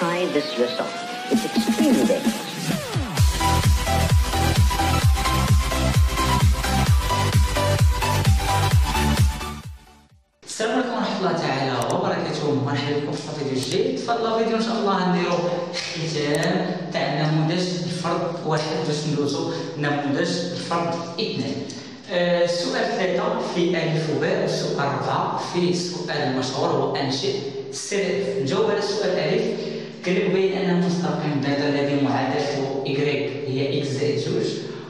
try this yourself. It's extremely dangerous. السلام عليكم ورحمة الله تعالى وبركاته. مرحبا بكم في فيديو جديد. في هذا الفيديو ان شاء الله نديرو ختام تاع نموذج الفرد واحد باش ندوزو نموذج الفرد اثنين. السؤال 3 في ألف وباء، والسؤال 4 في السؤال المشهور هو أنشئ السلف. نجاوب على السؤال ألف. قال لك بين أن مستقيم ذات الذي معادلته إكغيك هي إكس زائد جوج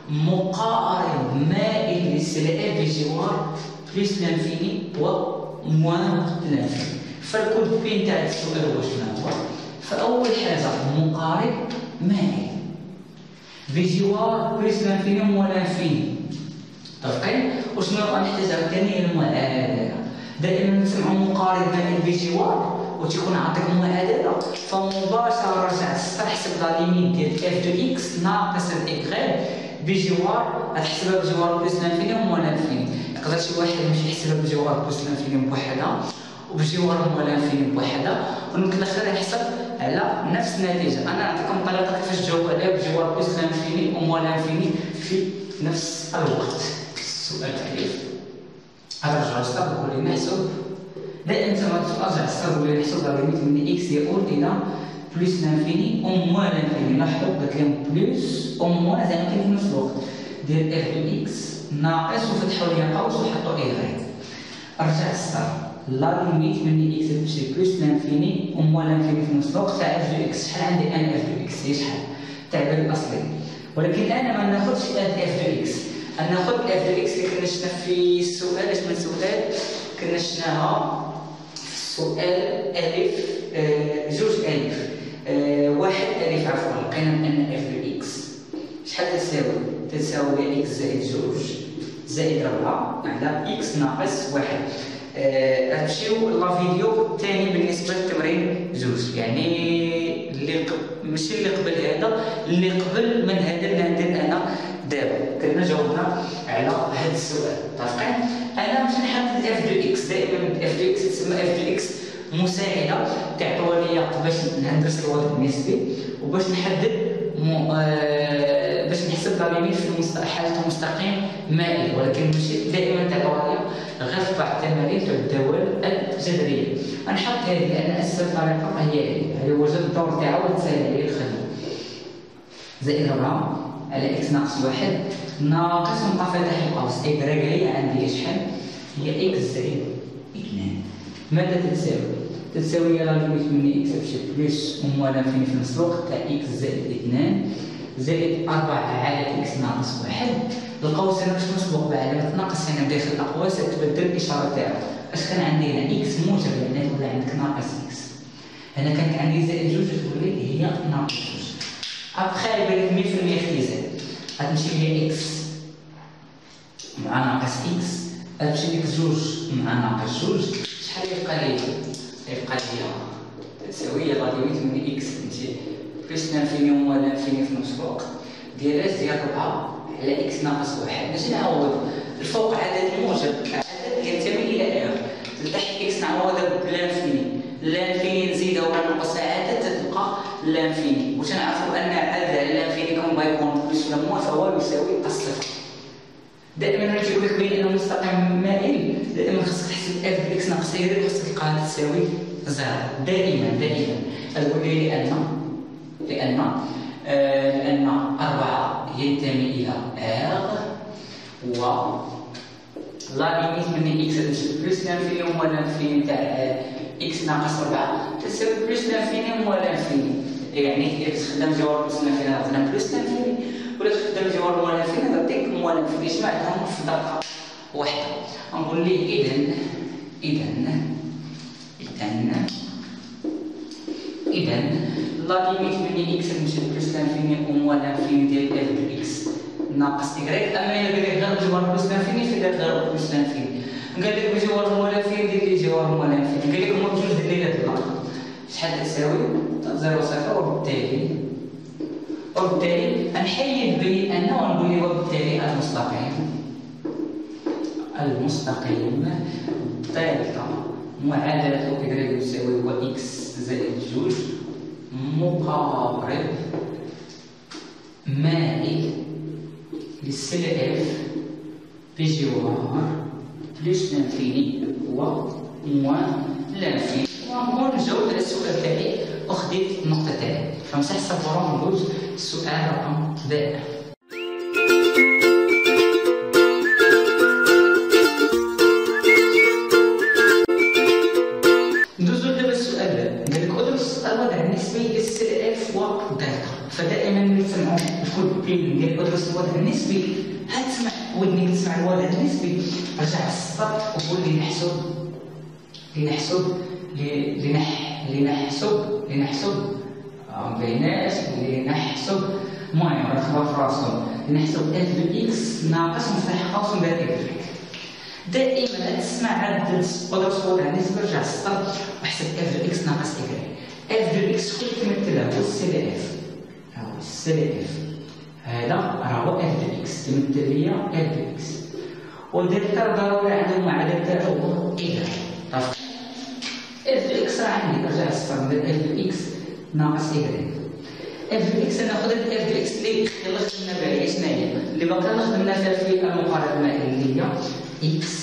مقارب مائل للسلة بجوار بلس لانفيني و موان لانفيني. فالكود بين تاع السؤال هو شنو هو؟ فأول حاجة مقارب مائل بجوار بلس لانفيني وموان لانفيني. متفقين؟ وشنو غنحتاج عاوتاني هي المعادلة. دائما نسمعو مقارب مائل بجوار وتيكون عاطيك معادلة، فمباشرة رجع السطر حسب لا ليميت ديال اف دو اكس ناقص الاكغيك بجوار، غتحسبها بجوار بلس لانفيني وموان لانفيني. يقدر شي واحد يمشي يحسبها بجوار بلس لانفيني بوحدها وبجوار موان لانفيني بوحدها، ومن الاخر يحسب على نفس النتيجة. انا نعطيكم طريقة كيفاش تجاوب عليها بجوار بلس لانفيني وموان لانفيني في نفس الوقت. السؤال الألف غنرجعو للسطر نقول لي نحسب. دائما ترجع السطر نقول لي نحسب لا ليميت من اكس يؤول الى بلس لانفيني او موان لانفيني. لاحظوا قلت لهم بلس او موان زعما كاين في نفس الوقت ديال اف دو اكس ناقص وفتحوا لي قوس وحطوا ايغريك. رجع السطر لا ليميت من اكس تمشي بلس لانفيني او موان لانفيني في نفس الوقت تاع اف دو اكس. شحال عندي انا اف دو اكس؟ هي شحال؟ التعبير الاصلي. ولكن انا ما ناخذش اف دو اكس، انا ناخذ اف دو اكس اللي كنا شفنا في السؤال. اش من سؤال كنا شفناها في السؤال الف جوج الف واحد الف عفوا. لقينا بان اف دو اكس شحال تساوي اكس زائد جوج زائد 4 على اكس ناقص واحد. غنمشيو لا فيديو الثاني بالنسبه للتمرين جوج، يعني اللي ماشي اللي قبل هذا، اللي قبل من هذا اللي ندير انا دابا. كنا جاوبنا على هذا السؤال. متفقين؟ انا باش نحدد اف دو اكس، دائما اف دو اكس تسمى اف دو اكس مساعده تعطيوها لي باش ندرس الوضع النسبي وباش نحدد باش نحسب لا ليميت في حاله مستقيم مائل، ولكن ماشي دائما تعطيوها لي غير في بعض التمارين تاع الدوال الجذريه. غنحط هذه لان اسهل طريقه هي هذه وجد الدور تاعها وتسهل عليه الخدمه. زائد 4 على اكس ناقص واحد ناقص نبقى فاتح القوس اكغيك هي عندي شحال؟ هي اكس زائد 2. ماذا تساوي لا ليميت من اكس تمشي بلس وموان لانفيني في نفس الوقت تاع اكس زائد 2 زائد 4 على اكس ناقص واحد. القوس هنا باش نسبق بعلامة ناقص هنا داخل الاقواس تبدل الاشاره تاعها. اش كان عندي هنا؟ اكس موجب يعني تولي عندك ناقص اكس. هنا كانت عندي زائد جوج تقول لي هي ناقص جوج. ابخي بالك 100% اختزال غتمشي لي اكس مع ناقص اكس، غتمشي لك جوج مع ناقص جوج. شحال يبقى لي؟ يبقى لي تساوي لا ليميت من اكس تمشي بلس لانفيني وموان لانفيني في نفس الوقت ديال اس ديال 4 على اكس ناقص واحد. باش نعوض الفوق عدد موجب عدد ينتمي الى ار، لتحت اكس نعوضها بلانفيني، لانفيني نزيدها ولا نقصها عدد تتبقى لانفيني. واش نعرفوا ان عدد على لانفيني كون غيكون بلس ولا موان فهو يساوي الصفر. دائما غادي يقول لك بين انه مستقيم مائل دائما خاصك تحسب اف دو اكس ناقص ايغريك خاصك تلقاها تساوي زيرو. دائما تقول لي لان 4 ينتمي الى ار و لا ليميت من اكس تمشي بلس لانفيني وموان لانفيني تاع اكس ناقص 4 تساوي بلس لانفيني وموان لانفيني. يعني اذا تخدم جوار بلس لانفيني غتخدم بلس لانفيني، ولا تخدم جوار موان لانفيني غاديك موان لانفيني. جمعتهم في دقه واحده. نقول ليه اذا لا ليميت من اكس تمشي بلس لانفيني وموان لانفيني ديال اف دو اكس ناقص اكغيك. اما الا قال لك غير جوار بلس لانفيني فداك غير بلس لانفيني. قال لك بجوار موان لانفيني دير لي جوار موان لانفيني. قال لك هما بجوج دير لي هاد البلاصه شحال تساوي؟ 0 0. وبالتالي نحيد بين ان ونقول لي وبالتالي المستقيم دلتا معادلة اكغيك يساوي هو اكس زائد جوج مقارب مائل للسي اف بجوار بلس لانفيني هو موان لانفيني. ونقول نجاوب على السؤال تاعي وخديت النقطة تاعي. فمسح صفر ندوز السؤال رقم باء. ندوزو دابا السؤال باء. قالك ادرس الوضع النسبي للسي اف ودلتا. فدائما نسمعو الكود بين ديال ادرس الوضع النسبي، هتسمع ودنك تسمع الوضع النسبي، رجع السطر وقول لي لنحسب المهم راه في راسهم لنحسب اف دو اكس ناقص مفتاح قوس ندير اكس. دائما تسمع عاد ادرس الوضع النسبي، رجع السطر وحسب اف دو اكس ناقص اكس. اف دو اكس شكون كيمثلها؟ هو السي اف. السي اف هذا راه هو اف دو اكس تمثل ليا اف دو اكس، ودلتا ضروري عندهم معادله تاعو هو ايكغيك. اف دو اكس راه عندي، رجع السطر ندير اف دو اكس ناقص ايكغيك. اف دو اكس انا خديت اف دو اكس اللي خدمنا بها شنو هي؟ اللي باقا خدمنا فيها في المقاربه اللي هي اكس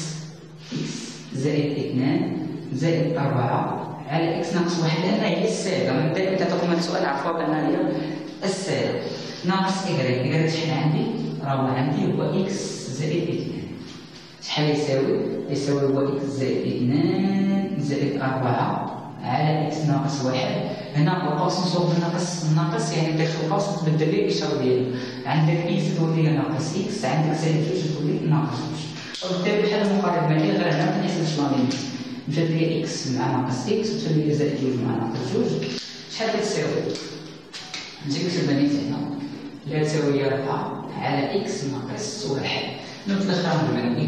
زائد 2 زائد 4 على اكس ناقص 1، لأنها هي السالبة. من دائما تعطيكم هذا السؤال عرفوا بأنها هي السالبة ناقص إيكغيك. شحال عندي؟ راهو عندي هو إكس زائد 2. شحال يساوي؟ يساوي هو إكس زائد 2 زائد 4 على إكس ناقص 1. هنا القوس نصوب الناقص يعني ندير في القوس نتبدل به الإشارة ديالو. عندك إكس تولي ناقص إكس، عندك زائد 2 تولي ناقص 2. وبالتالي بحال المقارب مالي غير هنا ما تنحسبش لا ليميت. مشات لي اكس مع ناقص اكس وتولي لي زائد 2 مع ناقص 2. شحال كتساوي؟ نجي نكتب هنا لا تساوي 4 على اكس ناقص 1. نوت الاخر من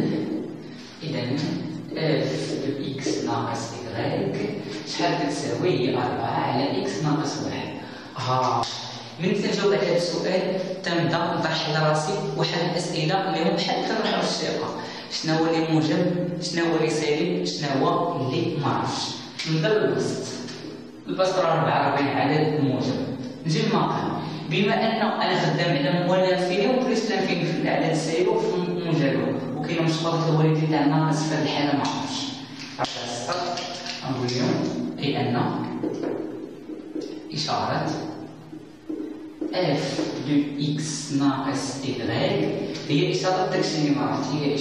اذا اف دو اكس ناقص ايكغيك شحال كتساوي؟ 4 على اكس ناقص 1. من تنجاوب على هذا السؤال تنبدا نطرح لراسي واحد الاسئله اللي هم بحال كنروحو للشيقه. شنو هو اللي موجب؟ شنو هو اللي سالب؟ شنو هو اللي معرفتش؟ نبدا بالبسط. البسط راه 44 عدد موجب. نجي للمقام. بما ان انا خدام على موال لانفيني وبليس لانفيني في الاعداد السالبه وفي الموجبه، وكاين مشترك الوالدي تاع ناقص في هذه الحاله معرفتش. رجع السطر نقول لهم اي ان اشاره اف دو اكس ناقص ايكغيك هي إشارة داكشي اللي معرفت، هي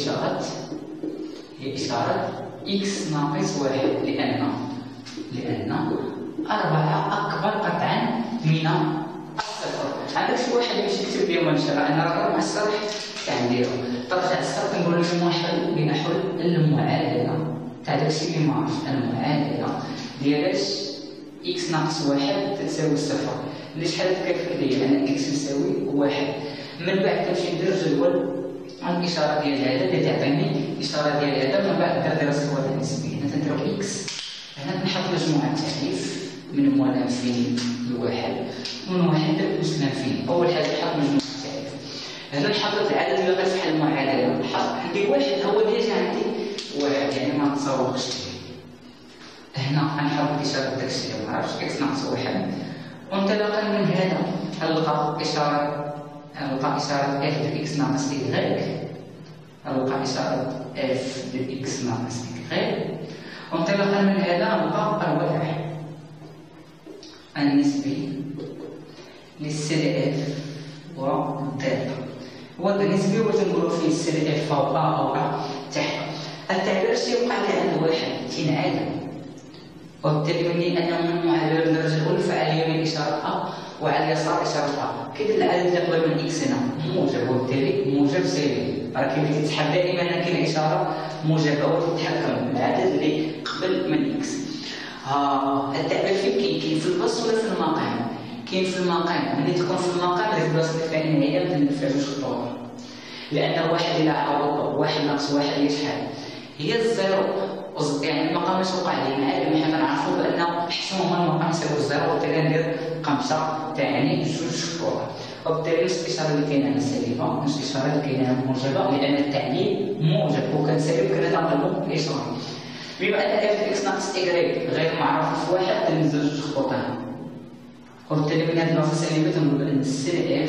إشارة إكس ناقص 1، لأن 4 أكبر قطعا من الصفر. عندك شي واحد يمشي يكتب لي منشأ، أنا راه مع الشرح كنديرو. ترجع السطر كنقول لهم لنحل المعادلة تاع داكشي اللي معرفت. المعادلة ديال إكس ناقص 1 تساوي 0. شحال تكافئ ليا؟ أنا إكس يساوي 1. من بعد كنمشي ندير جدول الإشارة ديال هذا اللي تعطيني الإشارة ديال هذا، من بعد ندير دراسة الوضع النسبي. هنا تنديرو إكس، هنا نحط مجموعة التعريف من موال لانفيني لواحد ومن واحد لوس لانفيني. أول حاجة نحط مجموعة التعريف. هنا نحط العدد اللي غتفحل المعادلة. نحط عندي واحد هو اللي جا عندي واحد، يعني ما نتصورش. هنا غنحط إشارة داكشي اللي معرفتش إكس ناقص 1. وانطلاقا من هذا نلقى إشارة اف دو اكس ناقص ايكغيك، نلقى إشارة اف دو اكس ناقص ايكغيك. وانطلاقا من هذا نلقى الوضع النسبي للسي اف ودلتا. الوضع النسبي هو تنقولو فيه السي اف فوق او تحت. التعبير يوقع لي عند واحد تينعدم، وبالتالي مني انه من معادله الدرجه الاولى فعلى اليمين اشاره وعلى اليسار اشاره كيدير العدد اللي قبل من اكس هنا موجب، وبالتالي موجب سالب. راه كيف تتحب دائما كاين اشاره موجبه وتتحكم بالعدد اللي قبل من اكس. التعبير فين كاين في البسط ولا في المقام؟ كاين في المقام. ملي تكون في المقام ديك البسط اللي فيها النهايه تندفع جوج خطوات، لان واحد الى عوض 1 ناقص 1 هي شحال؟ هي الزيرو. يعني المقام اش وقع لي؟ المعلم حنا كنعرفوا بان حسمهم المقام يساوي الزيرو، وبالتالي ندير 5 تعني جوج خطوات. وبالتالي نفس الاشاره اللي كاينه هنا سالبه، نفس الاشاره اللي كاينه هنا موجبه، لان التعليل موجب وكان سالب كنا تنقلبوا الاشاره. بما ان اف اكس ناقص ايكغيك غير معرف في واحد تنزل جوج خطوات هنا. وبالتالي من هذه البلاصه السالبه تنقول بان سي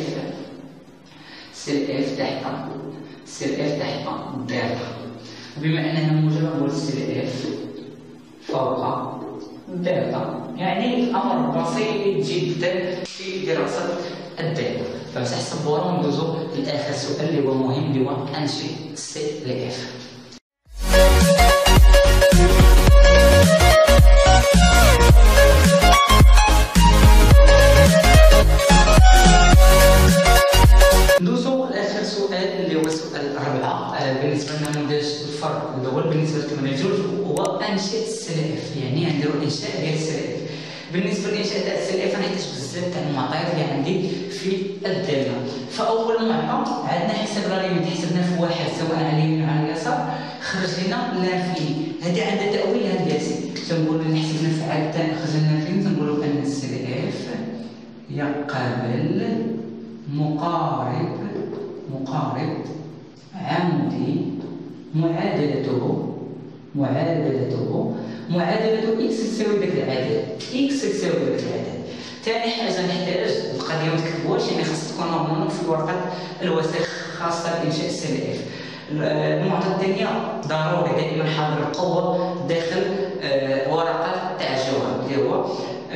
اف تحت دلتا. بما انها موجبه نقول سي اف فوق دلتا. يعني الامر بسيط جدا في دراسه الدلتا. فمسح السبوره وندوزو لاخر سؤال اللي هو مهم، اللي هو انشئ سي اف. ندوزو لاخر سؤال اللي هو السؤال الرابع بالنسبه لنموذج الفرق الاول بالنسبه للتمرين جوج، هو انشئ سي اف. يعني نديرو انشاء ديال سي اف. بالنسبه للانشاء تاع السي اف غنحتاج بزاف تاع المعطيات اللي عندي في الداله. فاول معطى عندنا حسبنا ليميت، حسبنا في واحد سواء على اليمين وعلى اليسار، خرج لنا لانفيني. هذه عندها تاويل هندسي، تنقولوا اللي حسبنا في عدد ثاني خرج لنا لانفيني، تنقولوا ان السي اف يقابل مقارب عمودي معادلته اكس تساوي داك العدد، ثاني حاجه نحتاج القضيه ما تكتبوهاش، يعني خاص تكون مضمونه في ورقه الوثائق الخاصه بانشاء السي اف. المعطى الثانيه ضروري دائما حاضر القوه داخل ورقه تاع الجوهر اللي هو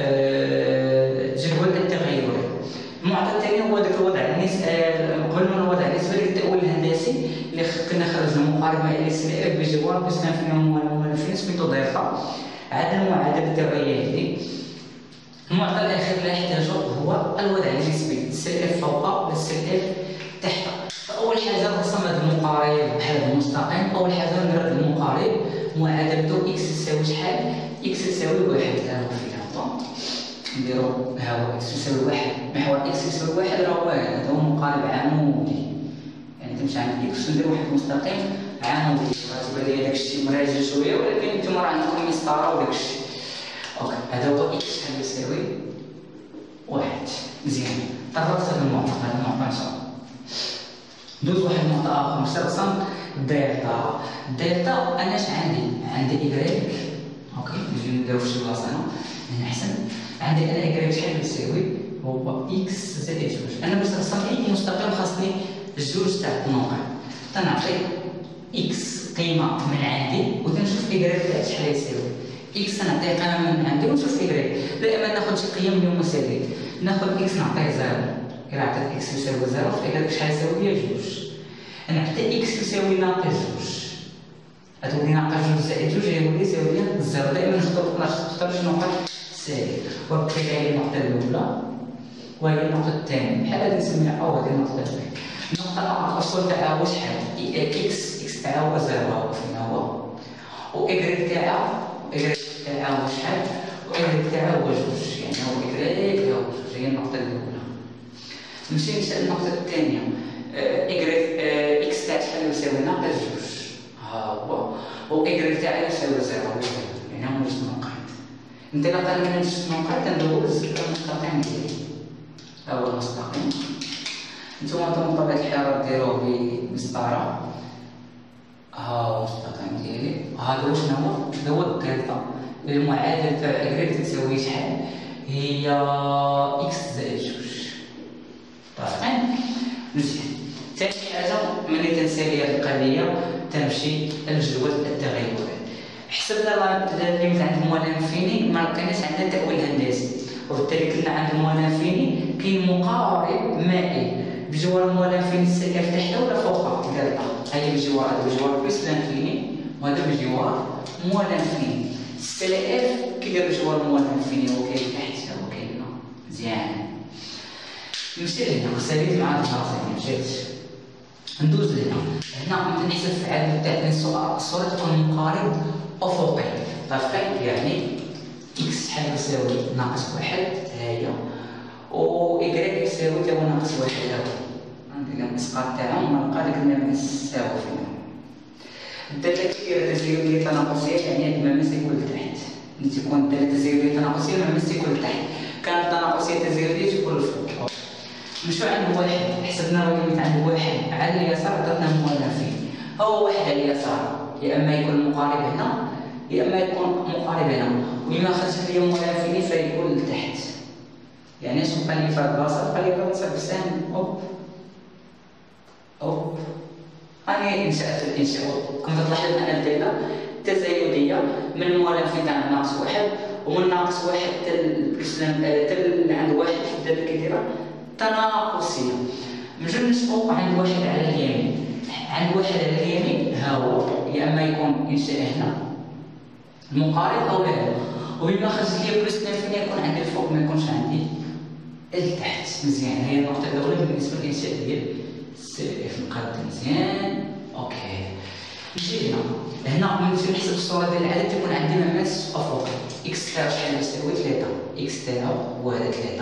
جدول التغيرات. المعطى الثاني هو ذاك الوضع النسبي، قبل من الوضع النسبي للتأويل الهندسي اللي كنا خرجنا مقاربة إلى سي اف بجوار بسنا فينا موالفين سميتو دلتا. عاد المعادلة الدرجية هذه. المعطى الأخير اللي نحتاجو هو الوضع النسبي، سي اف فوق والسي اف تحت. فأول حاجة نرسم هذا المقارب بحال هذا المستقيم. أول حاجة ندير هذا المقارب معادلته اكس تساوي شحال؟ اكس تساوي واحد. ها هو فيها نديرو ها هو اكس يساوي واحد، محور اكس يساوي واحد راه واحد، هذا هو مقارب عمودي. يعني تمشي عند اكس وندير واحد مستقيم عمودي. غتبان لي داك الشيء مراجع شويه، ولكن نتوما راه عندكم مسطره وداك الشيء. اوكي، هذا هو اكس شحال يساوي واحد. مزيان، طرقت هذا المعطى ان شاء الله. ندوز واحد المعطى اخر مسترسم دلتا. انا اش عندي ايكغيك. اوكي، نجي نديرو في شي بلاصه هنا احسن. عندي انا ايكغيك شحال يساوي؟ هو اكس زائد جوج. انا باش نرسم اي مستقيم خاصني جوج تاع النقط. تنعطي اكس قيمه من عندي وتنشوف ايكغيك تاعها شحال يساوي. اكس نعطيه قيمه من عندي ونشوف ايكغيك. دائما ناخذ شي قيم اللي هما سالبين. ناخذ اكس نعطيه زيرو. إلا عطيت اكس يساوي زيرو فايكغيك شحال يساوي؟ هي جوج. نعطي اكس يساوي ناقص جوج. غتولي ناقص جوج زائد جوج يولي يساوي لي زيرو. دائما نختار شي نقط سالب. وبالتالي هذه النقطة الأولى وهي النقطة الثانية، بحال هذه نسميها أو هذه النقطة الثانية. النقطة الأصل تاعها هو شحال؟ إكس تاعها هو زيرو، هو فين هو؟ وإكغيك تاعها هو شحال؟ وإكغيك تاعها هو جوج، يعني هو إكغيك هو جوج، هي النقطة الأولى. نمشي للنقطة الثانية، إكس تاع شحال يساوي ناقص جوج، ها هو، وإكغيك تاعها يساوي زيرو، يعني هما جوج نقاط. انطلاقا من جوج نقاط ندوز المستقيم ديالي. ها هو المستقيم. نتوما بطبيعة الحال ديروه بمسطرة. ها هو المستقيم ديالي. هذا واش هو؟ هذا هو الدلتا. المعادلة تاع إكغيك تساوي شحال؟ هي إكس زائد جوج. متفقين؟ مزيان. ثاني حاجة ملي تنسالي هاد القضية تنمشي لجدول التغيرات. حسبنا الليميت عند الموال فيني ما لقيناش عندنا تأويل هندسي، وبالتالي كنا عند الموال فيني كاين مقارب مائي بجوار الموال فيني السي اف تحته ولا فوقه دلتا. هاي بجوار بلس لانفيني وهذا بجوار موال فيني. السي اف كيدير بجوار الموال فيني هو كاين تحت هو كاين هنا. مزيان. نمشي لهنا ساليت مع الدراسة مشيت. ندوز هنا ممكن نحسب في عدد تاع الصورة تكون مقارب أفقي. متفقين؟ يعني إكس شحال يساوي ناقص واحد ها هي، و إكغيك يساوي تا هو ناقص واحد ها هو. عندي الإسقاط تاعهم ونلقى داك الماس يساوي فيهم. الدالة كيدير تزايدية تناقصية يعني هاد الماس يكون لتحت. ملي تكون الدالة تزايدية تناقصية الماس يكون لتحت. كانت التناقصية تزايدية تكون للفوق. نمشيو عند واحد، حسبنا الليميت عند واحد على اليسار درنا موالف فيه. هو واحد على اليسار يا اما يكون مقارب هنا يا اما يكون مقارب هنا، ولما خرجت لي موالف فيه فيكون لتحت. يعني يعني اش بقى لي في هاد البلاصه؟ بقى لي غير نصيب بسهم اوب راني نشأت الانشاء. كما تلاحظ ان الداله تزايديه من موالفين تاع ناقص واحد، ومن ناقص واحد تل عند واحد في الداله كيديرها تناقصيه. نجم نشوفو عند واحد على اليمين، عند واحد على اليمين ها هو يا اما يكون انشاء هنا المقارب او لا، وبما خرجت لي بلس 2 يكون عندي الفوق ما يكونش عندي التحت. مزيان، هي النقطه الاولى بالنسبه للانشاء ديال السي اف. نقاد مزيان اوكي. نجي هنا ملي نحسب الصوره ديال العدد تكون عندي مماس افقي. اكس تاعو شحال يساوي 3، اكس تاعو هو هذا 3،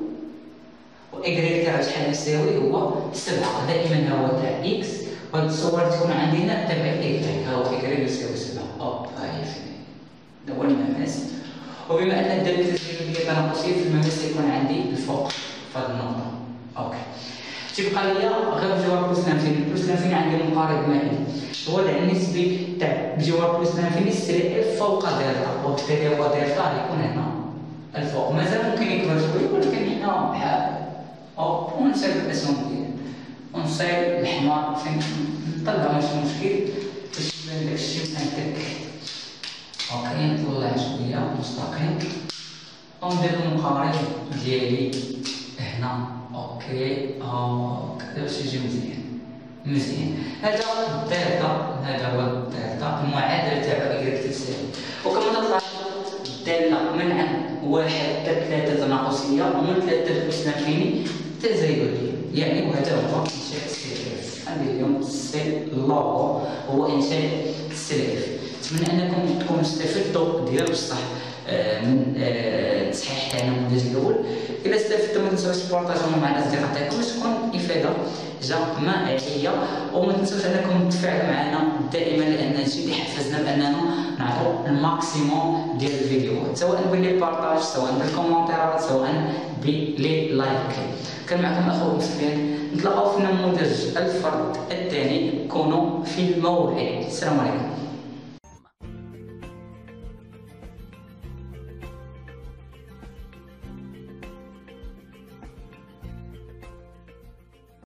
وايكغيك تاعو شحال يساوي هو 7. دائما هو تاع اكس، وهاد الصور تكون عندي هنا تبع ايكغيك، ها هو ايكغيك يساوي 7. هاي هذا هو المماس. وبما ان الداله التزايديه تناقصيه في المماس يكون عندي الفوق في هذه النقطه. اوكي، تيبقى ليا غير بجوار بلس لانفيني. بلس لانفيني عندي مقارب مائل، هو النسبي تاع بجوار بلس لانفيني سي اف فوق دلتا، وبالتالي هو دلتا يكون هنا الفوق. مازال ممكن يكبر شويه، ولكن حنا بحال ونصيب الاسهم ديالي ونصيب الحمار فين نطلع ماشي مشكل باش يبان داكشي متك. اوكي، نطلع شويه مستقيم وندير المقارب ديالي هنا. اوكي كذا باش يجي مزيان. هذا الدلتا، هذا هو الدلتا، المعادله تاعو ايكغيك تساوي. وكما تلاحظوا الداله من عند 1 حتى 3 تناقصيه، ومن 3 بلس لانفيني تزايديه. يعني وهذا هو انشاء السي اف. عندي اليوم السي لوغو هو انشاء السي اف. نتمنى انكم تكونوا استفدتوا ديال بصح من التصحيح تاع النموذج الاول. اذا استفدتوا ما تنساوش تبارطاجيوه مع الاصدقاء تاعكم باش تكون افاده جماعيه، وما تنساوش انكم تفاعلوا معنا دائما، لان الشيء اللي حفزنا باننا نعطوا الماكسيموم ديال الفيديوهات، سواء بالبارطاج، سواء بالكومنتيرات، سواء بلي لايك. كان معكم اخوكم سفيان، نتلاقاو في النموذج الفرد الثاني. كونوا في الموعد. السلام عليكم.